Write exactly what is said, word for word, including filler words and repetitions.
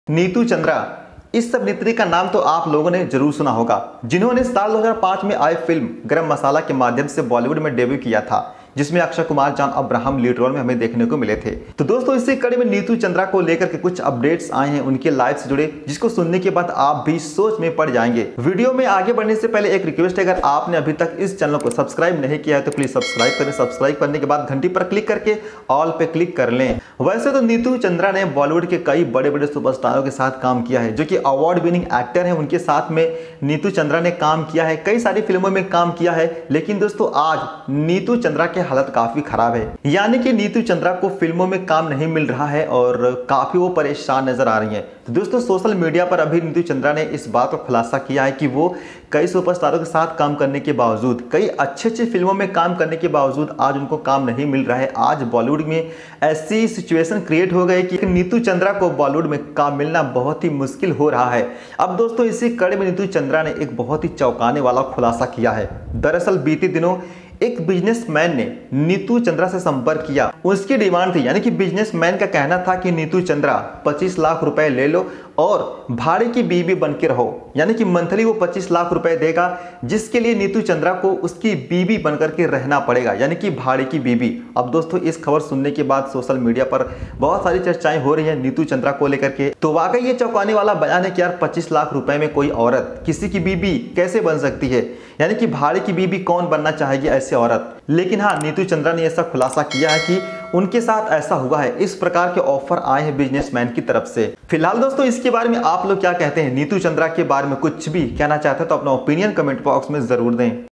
नीतू चंद्रा, इस अभिनेत्री का नाम तो आप लोगों ने जरूर सुना होगा, जिन्होंने साल दो हज़ार पाँच में आई फिल्म गरम मसाला के माध्यम से बॉलीवुड में डेब्यू किया था, जिसमें Akshay Kumar, John Abraham lead role में हमें देखने को मिले थे। तो दोस्तों, इसी कड़ी में नीतू चंद्रा को लेकर के कुछ अपडेट्स आए हैं उनके लाइफ से जुड़े, जिसको सुनने के बाद आप भी सोच में पड़ जाएंगे। वीडियो में आगे बढ़ने से पहले एक रिक्वेस्ट है, अगर आपने अभी तक इस चैनल को सब्सक्राइब नहीं किया है तो प्लीज सब्सक्राइब करें। सब्सक्राइब करने के बाद घंटी पर क्लिक करके ऑल पे क्लिक कर लें। वैसे तो नीतू चंद्रा ने बॉलीवुड के कई बड़े बड़े सुपरस्टारों के साथ काम किया है, जो कि अवार्ड विनिंग एक्टर है। उनके साथ में नीतू चंद्रा ने काम किया है, कई सारी फिल्मों में काम किया है। लेकिन दोस्तों, आज नीतू चंद्रा की हालत काफी खराब है, यानी कि नीतू चंद्रा को फिल्मों में काम नहीं मिल रहा है और काफी वो परेशान नजर आ रही हैं। तो दोस्तों, सोशल मीडिया पर अभी नीतू चंद्रा ने इस बात को खुलासा किया है कि वो कई सुपरस्टारों के साथ काम करने के बावजूद, कई अच्छी अच्छी फिल्मों में काम करने के बावजूद आज उनको काम नहीं मिल रहा है। आज बॉलीवुड में ऐसी सिचुएशन क्रिएट हो गई कि नीतू चंद्रा को बॉलीवुड में काम मिलना बहुत ही मुश्किल हो रहा है। अब दोस्तों, इसी कड़ी में नीतू चंद्रा ने एक बहुत ही चौंकाने वाला खुलासा किया है। दरअसल बीते दिनों एक बिजनेसमैन ने नीतू चंद्रा से संपर्क किया। उसकी डिमांड थी, यानी कि बिजनेसमैन का कहना था कि नीतू चंद्रा पच्चीस लाख रुपए ले लो और भाड़े की बीवी बन के रहो, यानी कि मंथली वो पच्चीस लाख रुपए देगा, जिसके लिए नीतू चंद्रा को उसकी बीवी बनकर के रहना पड़ेगा, यानी कि भाड़े की बीवी। अब दोस्तों, इस खबर सुनने के बाद सोशल मीडिया पर बहुत सारी चर्चाएं हो रही हैं नीतू चंद्रा को लेकर के। तो वाकई ये चौंकाने वाला बयान है कि यार पच्चीस लाख रुपए में कोई औरत किसी की बीवी कैसे बन सकती है, यानी कि भाड़े की बीवी कौन बनना चाहेगी ऐसे औरत। लेकिन हाँ, नीतू चंद्रा ने ऐसा खुलासा किया है कि उनके साथ ऐसा हुआ है, इस प्रकार के ऑफर आए हैं बिजनेसमैन की तरफ से। फिलहाल दोस्तों, इसके बारे में आप लोग क्या कहते हैं? नीतू चंद्रा के बारे में कुछ भी कहना चाहते हैं तो अपना ओपिनियन कमेंट बॉक्स में जरूर दें।